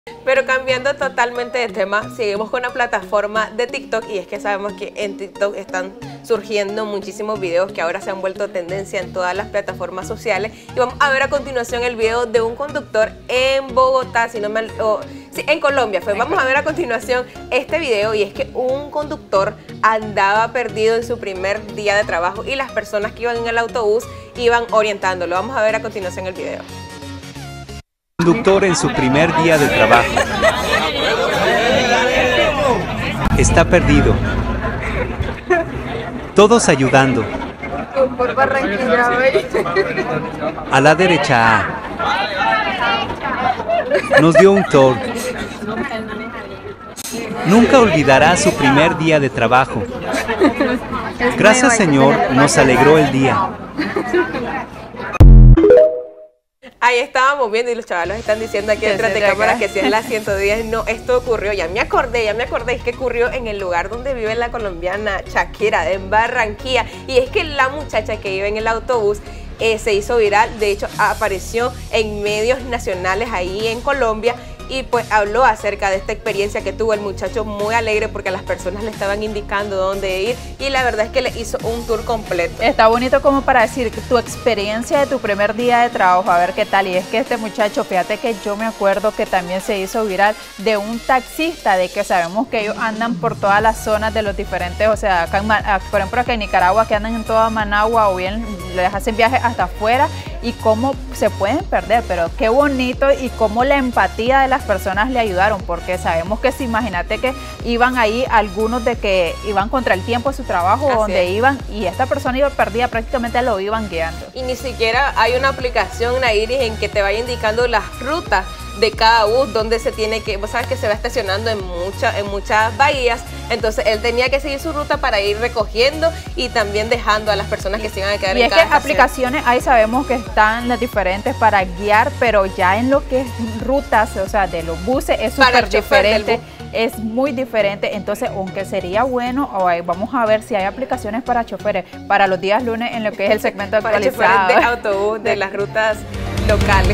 Pero cambiando totalmente de tema, seguimos con la plataforma de TikTok y es que sabemos que en TikTok están surgiendo muchísimos videos que ahora se han vuelto tendencia en todas las plataformas sociales y vamos a ver a continuación el video de un conductor en Bogotá, sí, en Colombia fue. Vamos a ver a continuación este video y es que un conductor andaba perdido en su primer día de trabajo y las personas que iban en el autobús iban orientándolo. Vamos a ver a continuación el video. Conductor en su primer día de trabajo. Está perdido. Todos ayudando. Por Barranquilla, a la derecha. Nos dio un tour. Nunca olvidará su primer día de trabajo. Gracias, Señor, nos alegró el día. Ahí estábamos viendo y los chavalos están diciendo aquí detrás de cámara que si es la 110, no, esto ocurrió, ya me acordé, es que ocurrió en el lugar donde vive la colombiana Shakira, en Barranquilla, y es que la muchacha que iba en el autobús se hizo viral, de hecho apareció en medios nacionales ahí en Colombia y pues habló acerca de esta experiencia que tuvo el muchacho, muy alegre porque las personas le estaban indicando dónde ir y la verdad es que le hizo un tour completo. Está bonito como para decir tu experiencia de tu primer día de trabajo, a ver qué tal. Y es que este muchacho, fíjate que yo me acuerdo que también se hizo viral de un taxista, de que sabemos que ellos andan por todas las zonas de los diferentes, o sea, acá por ejemplo acá en Nicaragua, que andan en toda Managua o bien les hacen viajes hasta afuera y cómo se pueden perder, pero qué bonito y cómo la empatía de las personas le ayudaron, porque sabemos que si imagínate que iban ahí algunos de que iban contra el tiempo de su trabajo, así donde iban y esta persona iba perdida, prácticamente lo iban guiando. Y ni siquiera hay una aplicación, Nairis, en que te vaya indicando las rutas de cada bus, donde se tiene que, vos sabes que se va estacionando en muchas bahías, entonces él tenía que seguir su ruta para ir recogiendo y también dejando a las personas que se iban a quedar en cada estación. Y es que aplicaciones ahí sabemos que están las diferentes para guiar, pero ya en lo que es rutas, o sea, de los buses es súper diferente, es muy diferente, entonces aunque sería bueno, vamos a ver si hay aplicaciones para choferes, para los días lunes en lo que es el segmento actualizado. Para choferes de autobús, de las rutas locales.